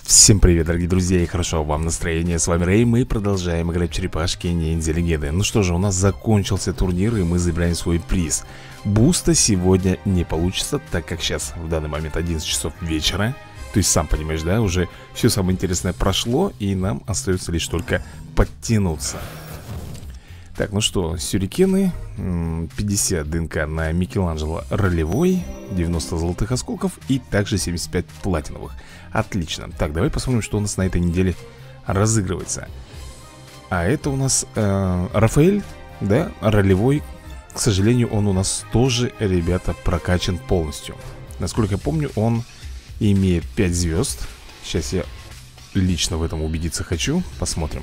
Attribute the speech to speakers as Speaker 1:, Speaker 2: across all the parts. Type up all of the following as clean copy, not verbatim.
Speaker 1: Всем привет, дорогие друзья, и хорошо вам настроение. С вами Рэй, мы продолжаем играть в черепашки ниндзя легенды. Ну что же, у нас закончился турнир, и мы забираем свой приз. Буста сегодня не получится, так как сейчас в данный момент 11 часов вечера. То есть, сам понимаешь, да, уже все самое интересное прошло, и нам остается лишь только подтянуться. Так, ну что, сюрикены, 50 ДНК на Микеланджело ролевой, 90 золотых осколков и также 75 платиновых. Отлично. Так, давай посмотрим, что у нас на этой неделе разыгрывается. А это у нас Рафаэль, да, ролевой. К сожалению, он у нас тоже, ребята, прокачан полностью. Насколько я помню, он имеет 5 звезд. Сейчас я лично в этом убедиться хочу. Посмотрим.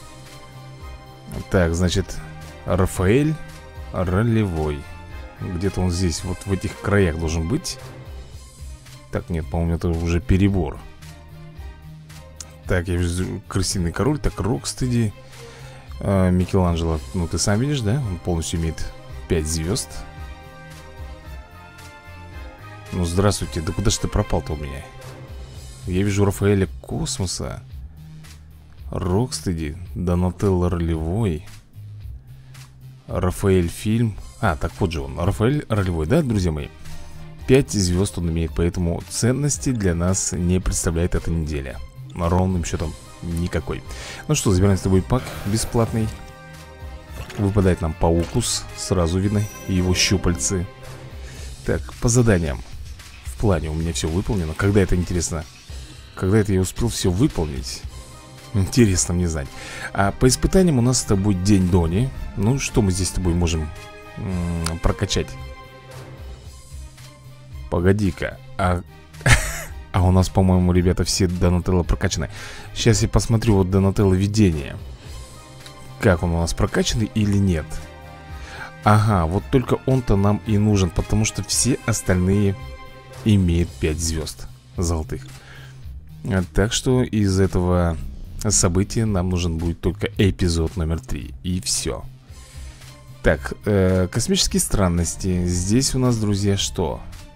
Speaker 1: Так, значит, Рафаэль ролевой. Где-то он здесь, вот в этих краях должен быть. Так, нет, по-моему, это уже перебор. Так, я вижу крысиный король. Так, Рокстеди, Микеланджело. Ну, ты сам видишь, да? Он полностью имеет 5 звезд. Ну, здравствуйте, да куда же ты пропал-то у меня? Я вижу Рафаэля Космоса, Рокстеди, Донателло ролевой, Рафаэль фильм. А, так вот же он, Рафаэль ролевой, да, друзья мои? 5 звезд он имеет, поэтому ценности для нас не представляет эта неделя. Ровным счетом никакой. Ну что, забираем с тобой пак бесплатный. Выпадает нам Паукус, сразу видно его щупальцы. Так, по заданиям. В плане у меня все выполнено. Когда это, интересно? Когда это я успел все выполнить? Интересно мне знать. А по испытаниям у нас с тобой день Дони. Ну, что мы здесь с тобой можем прокачать? Погоди-ка. А у нас, по-моему, ребята, все Донателло прокачаны. Сейчас я посмотрю вот Донателло видение. Как он у нас, прокачанный или нет? Ага, вот только он-то нам и нужен, потому что все остальные имеют 5 звезд золотых. Так что из этого события нам нужен будет только эпизод номер 3. И все. Так, космические странности. Здесь у нас, друзья, что?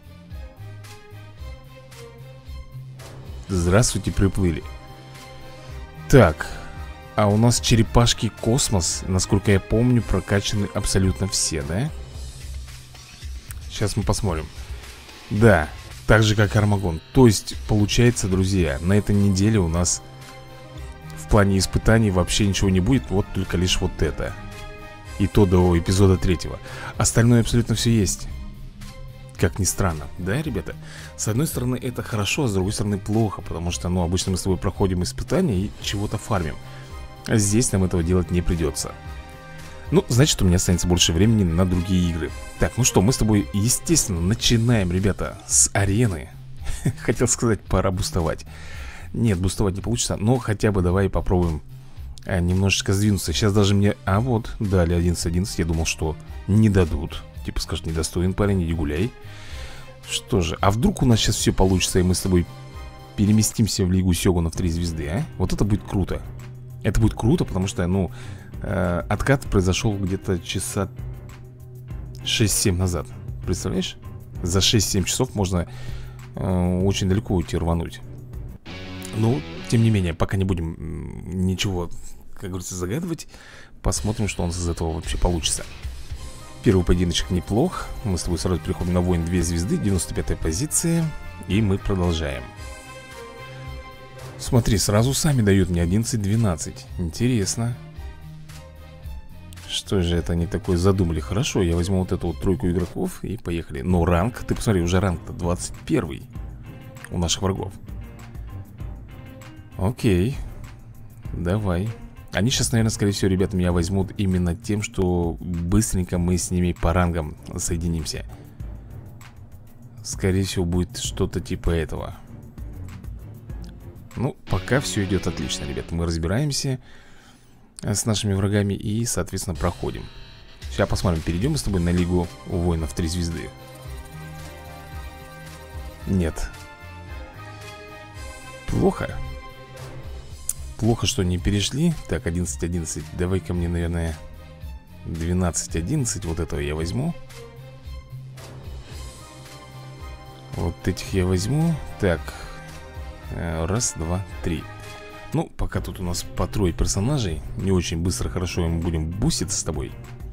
Speaker 1: Здравствуйте, приплыли. Так, а у нас черепашки Космос, насколько я помню, прокачаны абсолютно все, да? Сейчас мы посмотрим. Да, так же как Армагон. То есть, получается, друзья, на этой неделе у нас в плане испытаний вообще ничего не будет. Вот только лишь вот это. И то до эпизода 3. Остальное абсолютно все есть. Как ни странно, да, ребята? С одной стороны это хорошо, а с другой стороны плохо. Потому что, ну, обычно мы с тобой проходим испытания и чего-то фармим. А здесь нам этого делать не придется. Ну, значит, у меня останется больше времени на другие игры. Так, ну что, мы с тобой, естественно, начинаем, ребята, с арены. Хотел сказать, пора бустовать. Нет, бустовать не получится, но хотя бы давай попробуем немножечко сдвинуться. Сейчас даже мне... А вот, дали 11-11. Я думал, что не дадут. Типа скажут, недостоин парень, иди гуляй. Что же, а вдруг у нас сейчас все получится, и мы с тобой переместимся в Лигу Сёгунов 3 звезды, а? Вот это будет круто. Это будет круто, потому что, ну, откат произошел где-то часа 6-7 назад. Представляешь? За 6-7 часов можно очень далеко уйти, рвануть. Ну, тем не менее, пока не будем ничего, как говорится, загадывать. Посмотрим, что у нас из этого вообще получится. Первый поединочек неплох. Мы с тобой сразу переходим на воин 2 звезды, 95-я позиция. И мы продолжаем. Смотри, сразу сами дают мне 11-12. Интересно. Что же это они такое задумали? Хорошо, я возьму вот эту вот тройку игроков и поехали. Но ранг, ты посмотри, уже ранг-то 21 у наших врагов. Окей. Давай. Они сейчас, наверное, скорее всего, ребята, меня возьмут именно тем, что быстренько мы с ними по рангам соединимся. Скорее всего, будет что-то типа этого. Ну, пока все идет отлично, ребята. Мы разбираемся с нашими врагами и, соответственно, проходим. Сейчас посмотрим, перейдем мы с тобой на Лигу Воинов 3 звезды. Нет. Плохо. Плохо, что не перешли. Так, 11-11. Давай-ка мне, наверное, 12-11. Вот этого я возьму. Вот этих я возьму. Так, Раз, два, три. Ну, пока тут у нас по трое персонажей. Не очень быстро, хорошо мы будем буститься с тобой.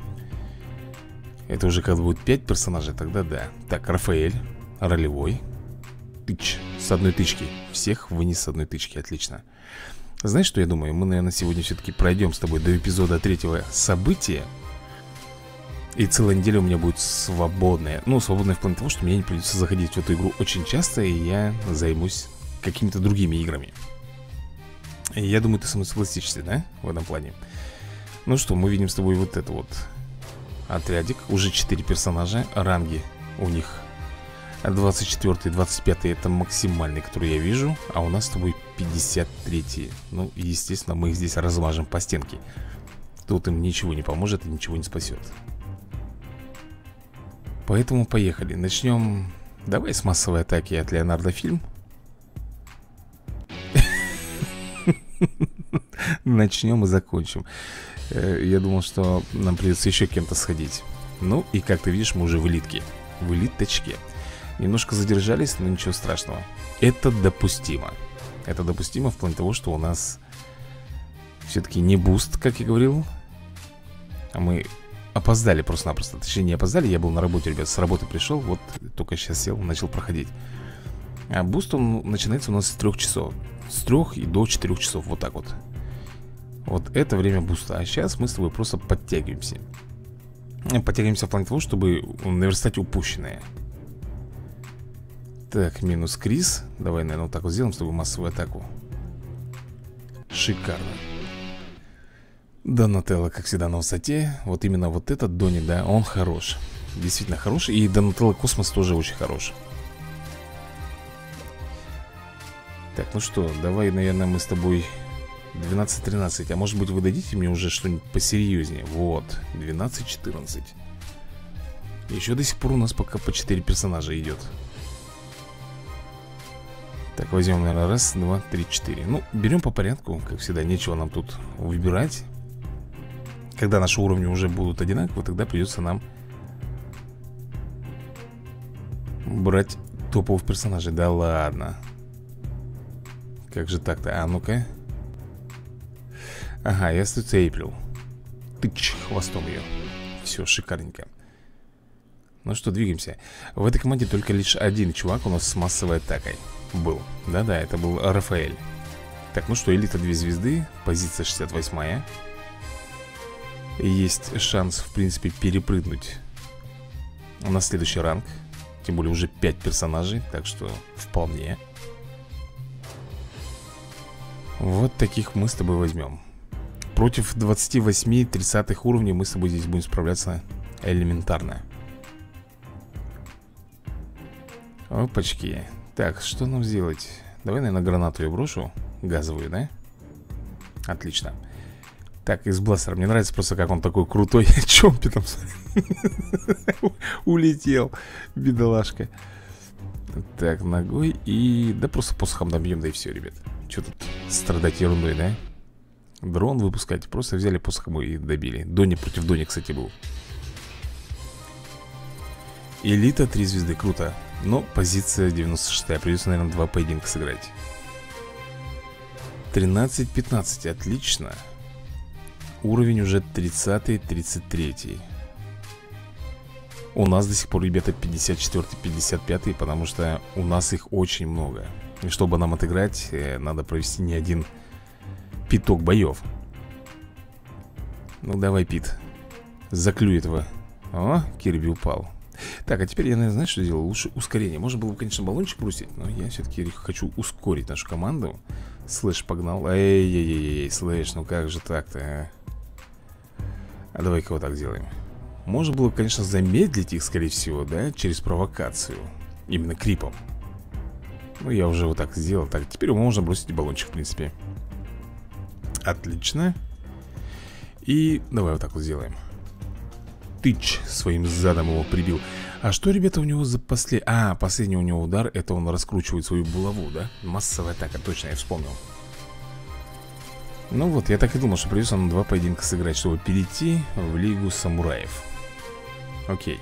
Speaker 1: Это уже когда будет 5 персонажей, тогда да. Так, Рафаэль, ролевой. Тыч, с одной тычки. Всех вынес с одной тычки, отлично. Знаешь, что я думаю? Мы, наверное, сегодня все-таки пройдем с тобой до эпизода 3-го события. И целая неделя у меня будет свободная. Ну, свободная в плане того, что мне не придется заходить в эту игру очень часто. И я займусь какими-то другими играми. И я думаю, ты со мной согласишься, да? В этом плане. Ну что, мы видим с тобой вот это вот отрядик. Уже 4 персонажа. Ранги у них 24-й, 25-й это максимальный, который я вижу. А у нас с тобой 53-й. Ну, естественно, мы их здесь размажем по стенке. Тут им ничего не поможет и ничего не спасет. Поэтому поехали. Начнем. Давай с массовой атаки от Леонардо фильм. Начнем и закончим. Я думал, что нам придется еще кем-то сходить. Ну, и как ты видишь, мы уже в элитке. В элиточке. Немножко задержались, но ничего страшного. Это допустимо. Это допустимо в плане того, что у нас все-таки не буст, как я говорил. А мы опоздали просто-напросто. Точнее, не опоздали, я был на работе, ребят. С работы пришел, вот только сейчас сел, начал проходить. А буст, он начинается у нас с 3 часов. С 3 и до 4 часов, вот так вот. Вот это время буста. А сейчас мы с тобой просто подтягиваемся. Подтягиваемся в плане того, чтобы наверстать упущенное. Так, минус Крис. Давай, наверное, вот так вот сделаем с тобой массовую атаку. Шикарно. Донателло, как всегда, на высоте. Вот именно вот этот Дони, да, он хорош. Действительно хороший. И Донателло Космос тоже очень хорош. Так, ну что, давай, наверное, мы с тобой 12-13. А может быть, вы дадите мне уже что-нибудь посерьезнее? Вот, 12-14. Еще до сих пор у нас пока по 4 персонажа идет. Так, возьмем, наверное, раз, два, три, 4. Ну, берем по порядку, как всегда, нечего нам тут выбирать. Когда наши уровни уже будут одинаковы, тогда придется нам брать топовых персонажей. Да ладно. Как же так-то? А ну-ка. Ага, и остается Эйприл. Тыч, хвостом ее. Все, шикарненько. Ну что, двигаемся. В этой команде только лишь один чувак у нас с массовой атакой был. Да-да, это был Рафаэль. Так, ну что, элита 2 звезды. Позиция 68-я. Есть шанс, в принципе, перепрыгнуть на следующий ранг. Тем более уже 5 персонажей. Так что вполне. Вот таких мы с тобой возьмем. Против 28-30 уровней мы с тобой здесь будем справляться элементарно. Опачки. Так, что нам сделать? Давай, наверное, гранату я брошу. Газовую, да? Отлично. Так, из бластера. Мне нравится просто, как он такой крутой. Чомпи там улетел. Бедолашка. Так, ногой и... Да просто посохом добьем, да и все, ребят. Что тут страдать ерундой, да? Дрон выпускать. Просто взяли посохом и добили. Дони против Дони, кстати, был. Элита 3 звезды, круто. Но позиция 96-я. Придется, наверное, 2 поединка сыграть. 13-15, отлично. Уровень уже 30-й, 33-й. У нас до сих пор, ребята, 54-й, 55-й. Потому что у нас их очень много. И чтобы нам отыграть, надо провести не один пяток боев. Ну давай, Пит, заклюй этого. О, Кирби упал. Так, а теперь я, наверное, знаешь, что делал? Лучше ускорение. Можно было бы, конечно, баллончик бросить, но я все-таки хочу ускорить нашу команду. Слэш погнал. Эй-эй-эй, Слэш, ну как же так-то, а давай-ка вот так сделаем. Можно было, конечно, замедлить их, скорее всего, да, через провокацию. Именно крипом. Ну, я уже вот так сделал. Так, теперь можно бросить баллончик, в принципе. Отлично. И давай вот так вот сделаем. Тыч, своим задом его прибил. А что, ребята, у него за последний у него удар? Это он раскручивает свою булаву, да? Массовая атака, точно, я вспомнил. Ну вот, я так и думал, что придется нам 2 поединка сыграть, чтобы перейти в Лигу Самураев. Окей.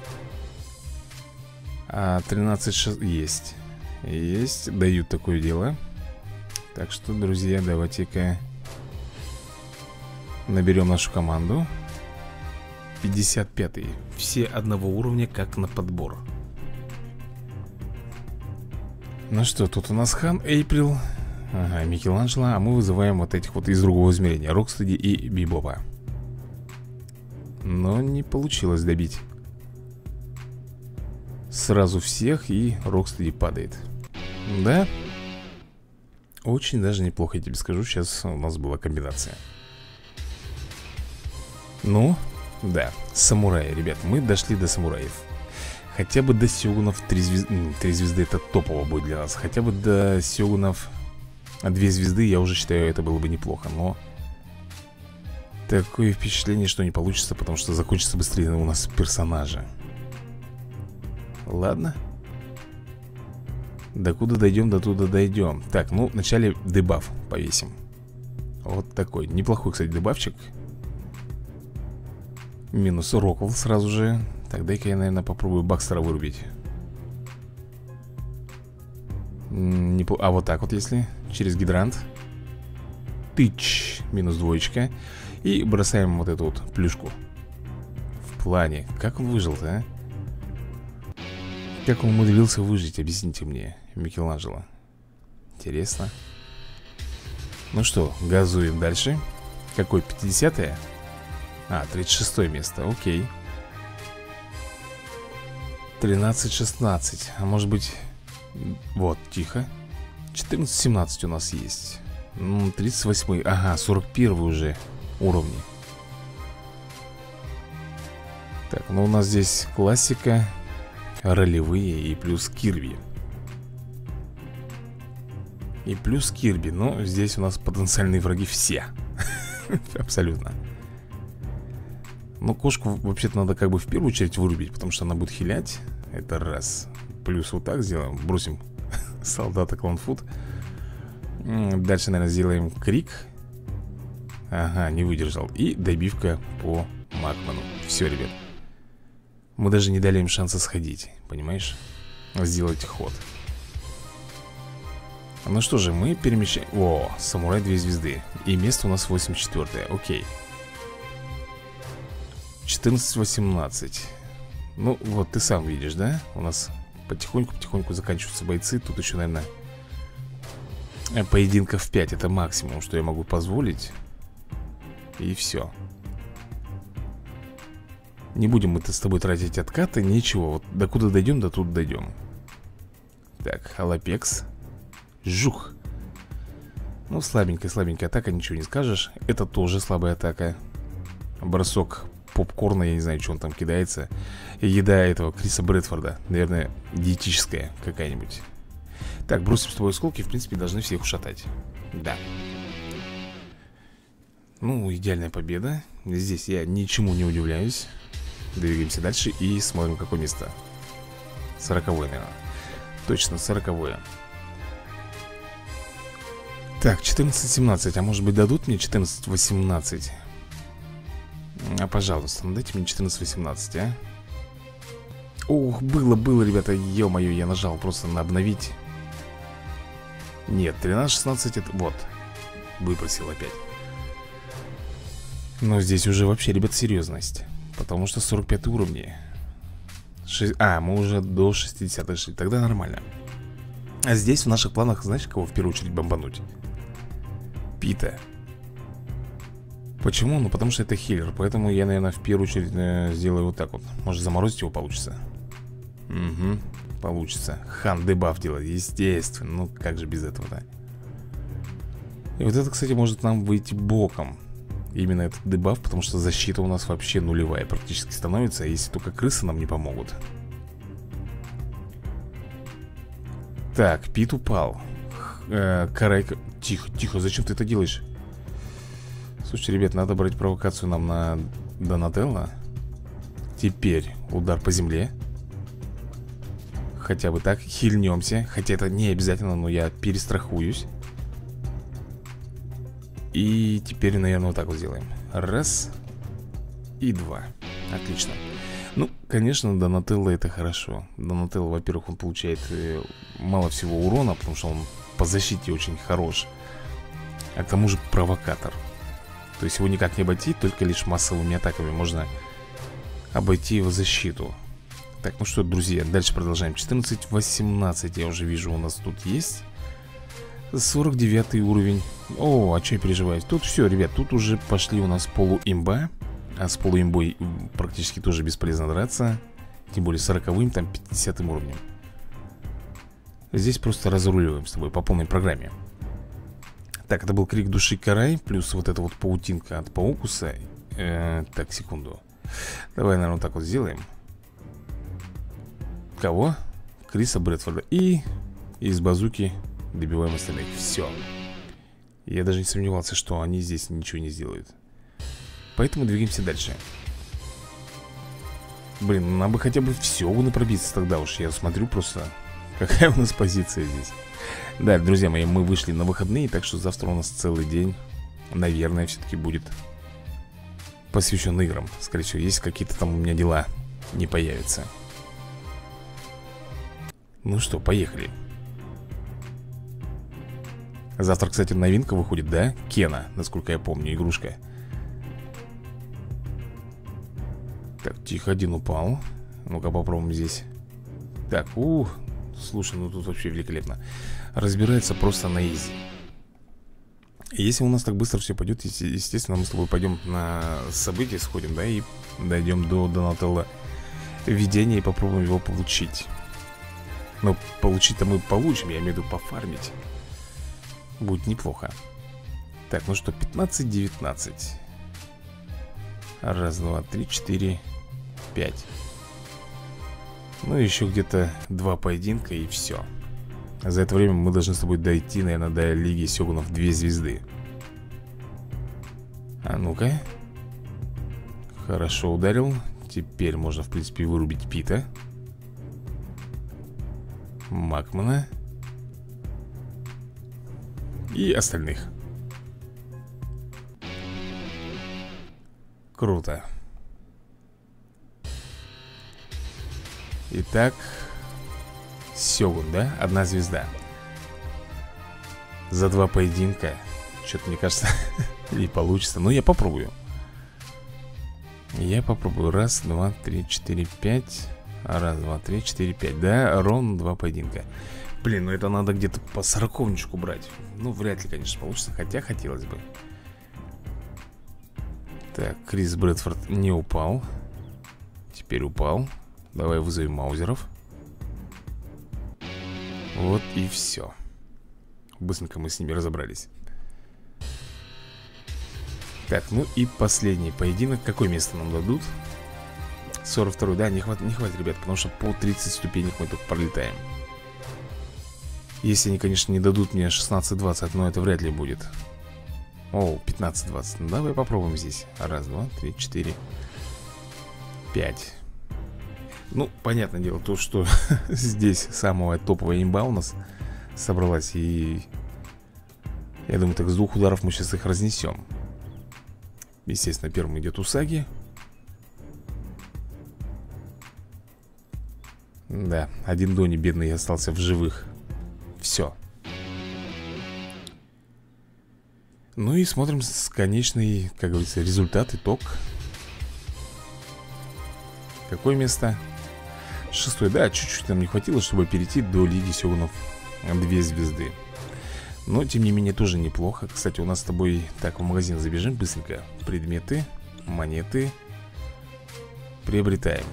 Speaker 1: 13 есть. Есть, дают такое дело. Так что, друзья, давайте-ка наберем нашу команду. 55-й. Все одного уровня, как на подбор. Ну что, тут у нас Хан, Эйприл, ага, Микеланджело. А мы вызываем вот этих вот из другого измерения, Рокстеди и Бибопа. Но не получилось добить сразу всех, и Рокстеди падает. Да? Очень даже неплохо, я тебе скажу. Сейчас у нас была комбинация. Ну, да, самураи, ребят. Мы дошли до самураев. Хотя бы до сёгунов 3 звезды. 3 звезды это топово будет для нас. Хотя бы до сёгунов 2 звезды, я уже считаю, это было бы неплохо. Но такое впечатление, что не получится, потому что закончится быстрее у нас персонажи. Ладно. Докуда дойдем, до туда дойдем. Так, ну, вначале дебаф повесим. Вот такой, неплохой, кстати, дебафчик. Минус Роквелл сразу же. Так, дай-ка я, наверное, попробую Бакстера вырубить. А вот так вот, если через гидрант. Тыч, минус двоечка. И бросаем вот эту вот плюшку. В плане, как он выжил-то, а? Как он умудрился выжить, объясните мне, Микеланджело. Интересно. Ну что, газуем дальше. Какой, 50-е? А, 36-е место, окей. 13-16. А может быть... Вот, тихо. 14-17 у нас есть. 38-й, ага, 41-й уже уровни. Так, ну у нас здесь классика, ролевые и плюс Кирби. И плюс Кирби, но здесь у нас потенциальные враги все. Абсолютно. Ну, кошку вообще-то надо как бы в первую очередь вырубить, потому что она будет хилять. Это раз. Плюс вот так сделаем. Бросим солдата Клонфут. Дальше, наверное, сделаем крик. Ага, не выдержал. И добивка по Макману. Все, ребят. Мы даже не дали им шанса сходить, понимаешь? Сделать ход. Ну что же, мы перемещаем... О, самурай 2 звезды. И место у нас 84-е, окей. 14-18. Ну, вот ты сам видишь, да? У нас потихоньку заканчиваются бойцы. Тут еще, наверное, поединков 5. Это максимум, что я могу позволить. И все. Не будем мы с тобой тратить откаты. Ничего, вот докуда дойдем, до тут дойдем. Так, Халапекс. Жух. Ну, слабенькая атака, ничего не скажешь. Это тоже слабая атака. Бросок попкорна, я не знаю, что он там кидается. Еда этого Криса Брэдфорда. Наверное, диетическая какая-нибудь. Так, бросим с тобой осколки, в принципе, должны всех ушатать. Да. Ну, идеальная победа. Здесь я ничему не удивляюсь. Двигаемся дальше и смотрим, какое место. 40-е, наверное. Точно, 40-е. Так, 14-17. А может быть дадут мне 14-18? А, пожалуйста, ну дайте мне 14-18, а? Ох, было, ребята, ё-моё, я нажал просто на обновить. Нет, 13-16 это... Вот, выпросил опять. Но здесь уже вообще, ребят, серьезность. Потому что 45 уровни. А, мы уже до 60 дошли, тогда нормально. А здесь в наших планах, знаешь, кого в первую очередь бомбануть? Пита. Почему? Ну, потому что это хиллер. Поэтому я, наверное, в первую очередь сделаю вот так вот. Может, заморозить его получится? Угу, получится. Хан дебаф делает, естественно. Ну, как же без этого-то? И вот это, кстати, может нам выйти боком. Именно этот дебаф, потому что защита у нас вообще нулевая практически становится, если только крысы нам не помогут. Так, Пит упал. Карайка... Тихо, зачем ты это делаешь? Слушайте, ребят, надо брать провокацию нам на Донателло. Теперь удар по земле. Хотя бы так, хильнемся. Хотя это не обязательно, но я перестрахуюсь. И теперь, наверное, вот так вот сделаем. Раз. И два. Отлично. Ну, конечно, Донателло это хорошо. Донателло, во-первых, он получает мало всего урона, потому что он по защите очень хорош. А к тому же провокатор. То есть его никак не обойти, только лишь массовыми атаками можно обойти его защиту. Так, ну что, друзья, дальше продолжаем. 14-18 я уже вижу у нас тут есть. 49 уровень. О, а что я переживаю? Тут все, ребят, тут уже пошли у нас полуимба. А с полуимбой практически тоже бесполезно драться. Тем более 40-м, там 50 уровнем. Здесь просто разруливаем с тобой по полной программе. Так, это был крик души Карай. Плюс вот эта вот паутинка от Паукуса. Так, секунду. Давай, наверное, вот так вот сделаем. Кого? Криса Брэдфорда. И из базуки добиваем остальных. Все. Я даже не сомневался, что они здесь ничего не сделают. Поэтому двигаемся дальше. Блин, нам бы хотя бы все угодно пробиться тогда уж. Я смотрю просто, какая у нас позиция здесь. Да, друзья мои, мы вышли на выходные, так что завтра у нас целый день, наверное, все-таки будет посвящен играм. Скорее всего, есть какие-то там у меня дела не появятся. Ну что, поехали. Завтра, кстати, новинка выходит, да? Кена, насколько я помню, игрушка. Так, тихо, один упал. Ну-ка попробуем здесь. Так, слушай, ну тут вообще великолепно. Разбирается просто на изи. Если у нас так быстро все пойдет, естественно, мы с тобой пойдем на события, сходим, да, и дойдем до Донателло видения и попробуем его получить. Но получить-то мы получим, я имею в виду пофармить. Будет неплохо. Так, ну что, 15-19. Раз, два, три, 4, 5. Ну, еще где-то 2 поединка и все. За это время мы должны с тобой дойти, наверное, до Лиги Сёгунов 2 звезды. А ну-ка. Хорошо ударил. Теперь можно, в принципе, вырубить Пита, Макмана и остальных. Круто. Итак, Сёгун, да? 1 звезда. За 2 поединка. Что-то, мне кажется, не получится. Но я попробую. Я попробую. Раз, два, три, 4, 5. Раз, два, три, 4, 5. Да, ровно 2 поединка. Блин, ну это надо где-то по 40-ничку брать. Ну, вряд ли, конечно, получится. Хотя хотелось бы. Так, Крис Брэдфорд не упал. Теперь упал. Давай вызовем маузеров. Вот и все. Быстренько мы с ними разобрались. Так, ну и последний поединок. Какое место нам дадут? 42-й, да, не хватит, ребят. Потому что по 30 ступенек мы тут пролетаем. Если они, конечно, не дадут мне 16-20, но это вряд ли будет. О, 15-20. Ну, давай попробуем здесь. Раз, два, три, 4, 5. Ну, понятное дело, то, что здесь самая топовая имба у нас собралась. И я думаю, так с 2 ударов мы сейчас их разнесем. Естественно, первым идет Усаги. Да, один Дони бедный остался в живых. Все. Ну и смотрим конечный, как говорится, результат, итог. Какое место? 6-й, да, чуть-чуть нам не хватило, чтобы перейти до Лиги Сёгунов 2 звезды. Но, тем не менее, тоже неплохо. Кстати, у нас с тобой, так, в магазин забежим быстренько. Предметы, монеты. Приобретаем.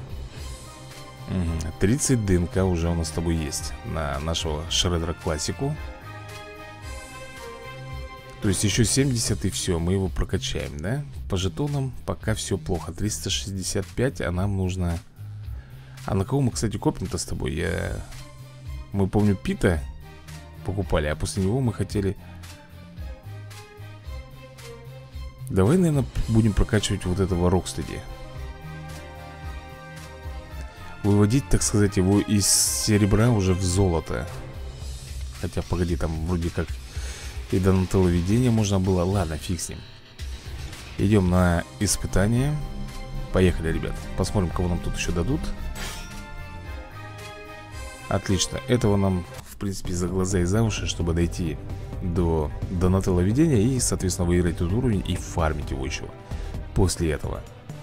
Speaker 1: 30 ДНК уже у нас с тобой есть на нашего Шреддера классику. То есть еще 70 и все, мы его прокачаем, да? По жетонам пока все плохо. 365, а нам нужно... А на кого мы, кстати, копим-то с тобой? Мы, помню, Пита покупали, а после него мы хотели... Давай, наверное, будем прокачивать вот этого Рокстеди. Выводить, так сказать, его из серебра уже в золото. Хотя, погоди, там вроде как и Донателло видение можно было. Ладно, фиг с ним. Идем на испытание. Поехали, ребят. Посмотрим, кого нам тут еще дадут. Отлично. Этого нам, в принципе, за глаза и за уши, чтобы дойти до Донателло ведения и, соответственно, выиграть этот уровень и фармить его еще после этого.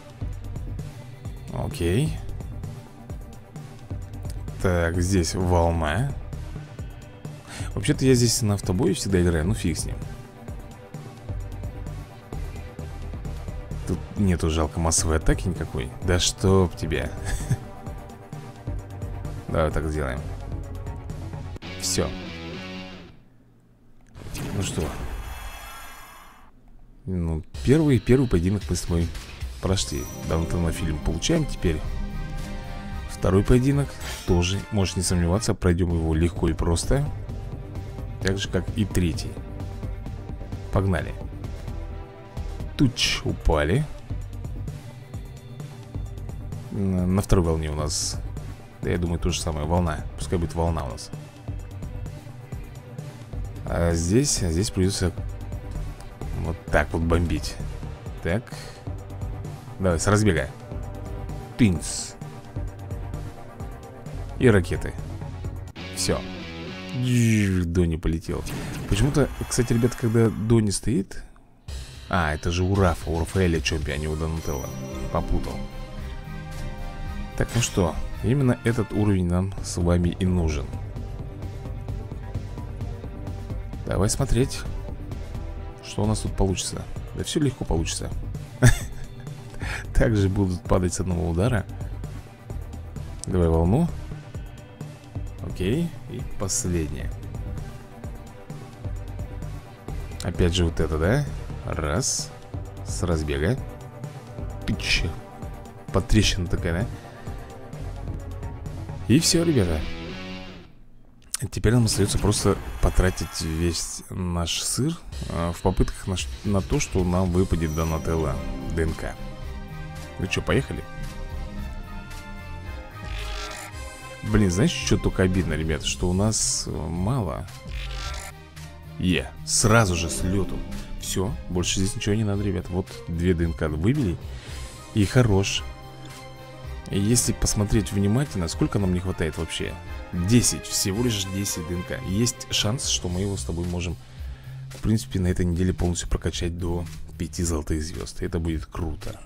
Speaker 1: Окей. Так, здесь волна. Вообще-то я здесь на автобое всегда играю, ну фиг с ним. Тут нету жалко массовой атаки никакой. Да чтоб тебя. Давай так сделаем. Все. Ну что, ну, первый поединок мы с тобой прошли. Донателло фильм получаем теперь. Второй поединок тоже, можешь не сомневаться, пройдем его легко и просто. Так же, как и третий. Погнали. Туч, упали. На второй волне у нас, да, я думаю, то же самое, волна. Пускай будет волна у нас. А здесь придется вот так вот бомбить. Так. Давай, с разбега. Тынц. И ракеты. Все. Дони полетел. Почему-то, кстати, ребята, когда Дони стоит... А, это же у Рафа, у Рафаэля чемпион, а не у Донателло. Попутал. Так, ну что, именно этот уровень нам с вами и нужен. Давай смотреть, что у нас тут получится. Да все легко получится. Также будут падать с одного удара. Давай волну. Окей, и последнее. Опять же вот это, да? Раз. С разбега. Пич. Потрещина такая, да? И все, ребята. Теперь нам остается просто потратить весь наш сыр в попытках на то, что нам выпадет Донателло ДНК. Ну что, поехали? Блин, знаешь, что только обидно, ребята? Что у нас мало. Сразу же с лету. Все, больше здесь ничего не надо, ребят. Вот 2 ДНК выбили. И хорош. И если посмотреть внимательно, сколько нам не хватает вообще? 10, всего лишь 10 ДНК. Есть шанс, что мы его с тобой можем, в принципе, на этой неделе полностью прокачать до 5 золотых звезд. Это будет круто.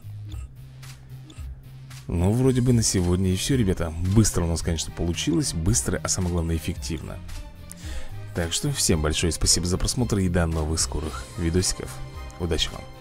Speaker 1: Ну, вроде бы на сегодня и все, ребята. Быстро у нас, конечно, получилось. Быстро, а самое главное, эффективно. Так что всем большое спасибо за просмотр и до новых скорых видосиков. Удачи вам!